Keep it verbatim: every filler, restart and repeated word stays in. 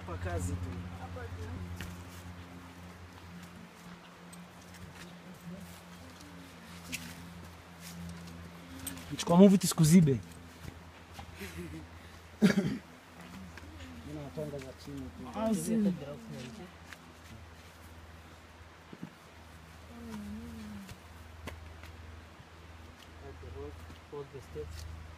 Hapa kazi tu. Chukua movie tusikuzibe. Mimi natonga za chini tu. Azi. Hold the steps.